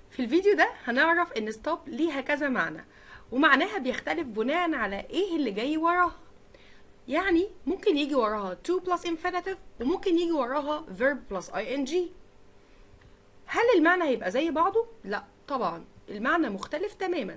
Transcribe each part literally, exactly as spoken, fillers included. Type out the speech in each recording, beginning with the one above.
في الفيديو ده هنعرف ان stop ليها كذا معنى، ومعناها بيختلف بناء على ايه اللي جاي وراها. يعني ممكن يجي وراها to plus infinitive وممكن يجي وراها verb plus ing. هل المعنى هيبقى زي بعضه؟ لا طبعا، المعنى مختلف تماما.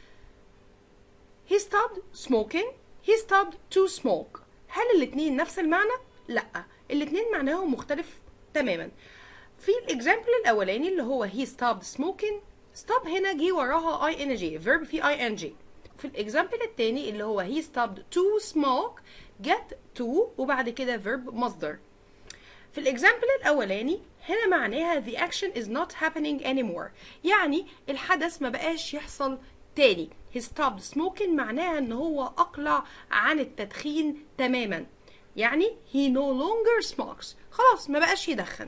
he stopped smoking he stopped to smoke. هل الاتنين نفس المعنى؟ لا، الاتنين معناهم مختلف تماما. في الاكزامبل الاولاني اللي هو he stopped smoking، stop هنا جه وراها ing، verb في ing. في الاكزامبل التاني اللي هو he stopped to smoke، get to وبعد كده verb مصدر. في الاكزامبل الاولاني هنا معناها the action is not happening anymore، يعني الحدث ما بقاش يحصل تاني. he stopped smoking معناها ان هو اقلع عن التدخين تماما، يعني he no longer smokes، خلاص ما بقاش يدخن.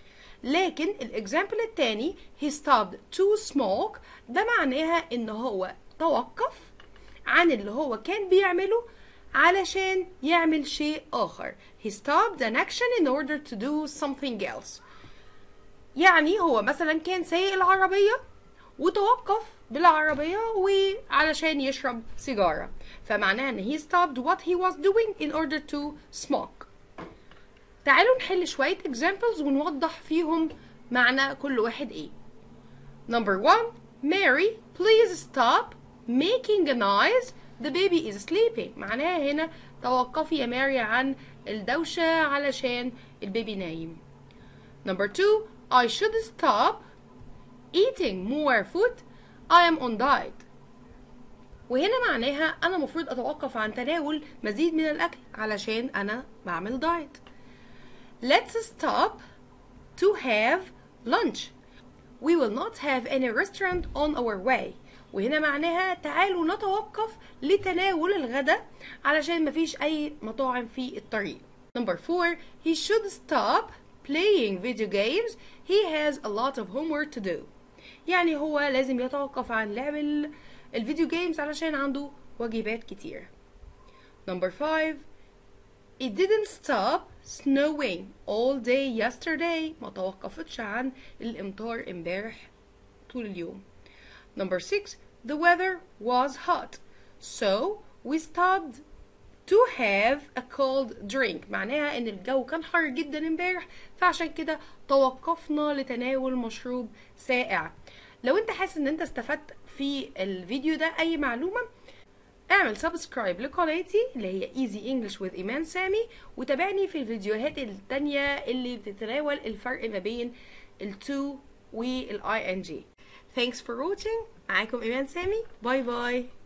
لكن الاكزامبل التاني he stopped to smoke ده معناها ان هو توقف عن اللي هو كان بيعمله علشان يعمل شيء آخر. he stopped an action in order to do something else. يعني هو مثلا كان سايق العربية وتوقف بالعربية وعلشان يشرب سيجارة، فمعناها ان he stopped what he was doing in order to smoke. تعالوا نحل شوية examples ونوضح فيهم معنى كل واحد ايه. Number one, Mary, please stop making a noise. The baby is sleeping. معناها هنا توقفي يا ماري عن الدوشة علشان البيبي نايم. Number two, I should stop eating more food. I am on diet. وهنا معناها أنا مفروض أتوقف عن تناول مزيد من الأكل علشان أنا بعمل دايت. Let's stop to have lunch. We will not have any restaurant on our way. وهنا معناها تعالوا نتوقف لتناول الغداء علشان مفيش أي مطاعم في الطريق. Number four, he should stop playing video games. He has a lot of homework to do. يعني هو لازم يتوقف عن لعب الفيديو جيمز علشان عنده واجبات كتير. Number five, it didn't stop snowing all day yesterday. ما توقفتش عن الامطار امبارح طول اليوم. Number six, the weather was hot, so we stopped to have a cold drink. معناها ان الجو كان حر جدا امبارح فعشان كده توقفنا لتناول مشروب ساقع. لو انت حاسس ان انت استفدت في الفيديو ده اي معلومة، اعمل سبسكرايب لقناتي اللي هي Easy English with إيمان سامي، وتابعني في الفيديوهات التانية اللي بتتناول الفرق ما بين ال to وال ing. Thanks for watching. معاكم إيمان سامي. باي باي.